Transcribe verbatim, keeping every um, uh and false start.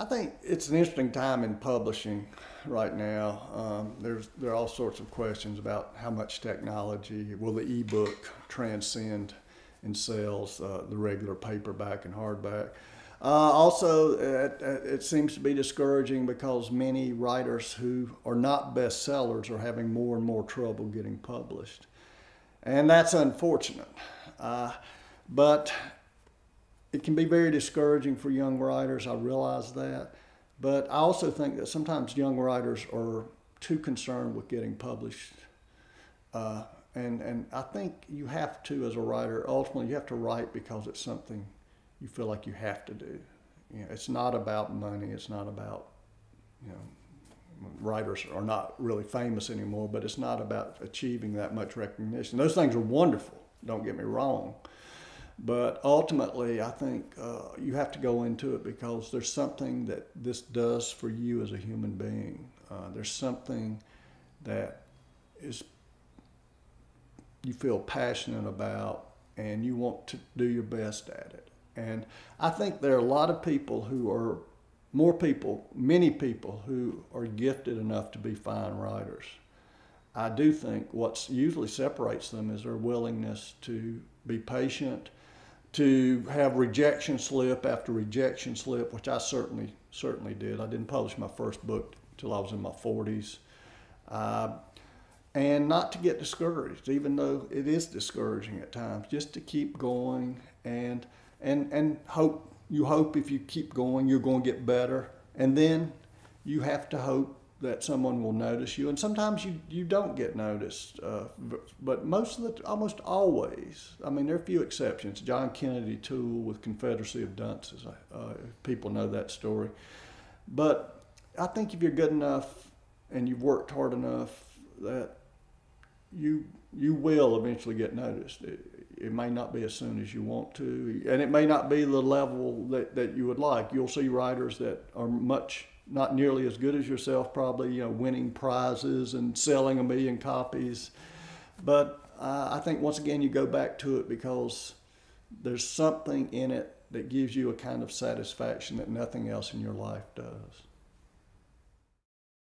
I think it's an interesting time in publishing right now. Um, there's there are all sorts of questions about how much technology will the ebook transcend in sales, uh, the regular paperback and hardback. Uh, also, it, it seems to be discouraging because many writers who are not bestsellers are having more and more trouble getting published, and that's unfortunate. Uh, but it can be very discouraging for young writers, I realize that. But I also think that sometimes young writers are too concerned with getting published. Uh, and, and I think you have to, as a writer, ultimately you have to write because it's something you feel like you have to do. You know, it's not about money, it's not about, you know, writers are not really famous anymore, but it's not about achieving that much recognition. Those things are wonderful, don't get me wrong. But ultimately, I think uh, you have to go into it because there's something that this does for you as a human being. Uh, there's something that is you feel passionate about, and you want to do your best at it. And I think there are a lot of people who are, more people, many people who are gifted enough to be fine writers. I do think what usually separates them is their willingness to be patient, to have rejection slip after rejection slip, which I certainly certainly did. I didn't publish my first book till I was in my forties. Uh, and not to get discouraged, even though it is discouraging at times, just to keep going and and and hope. You hope if you keep going, you're going to get better. And then you have to hope that someone will notice you, and sometimes you, you don't get noticed, uh, but most of the, almost always, I mean, there are a few exceptions. John Kennedy Toole with Confederacy of Dunces, uh, people know that story. But I think if you're good enough and you've worked hard enough, that you you will eventually get noticed. It, it may not be as soon as you want to, and it may not be the level that, that you would like. You'll see writers that are much not nearly as good as yourself, probably, you know, winning prizes and selling a million copies. But uh, I think once again you go back to it because there's something in it that gives you a kind of satisfaction that nothing else in your life does.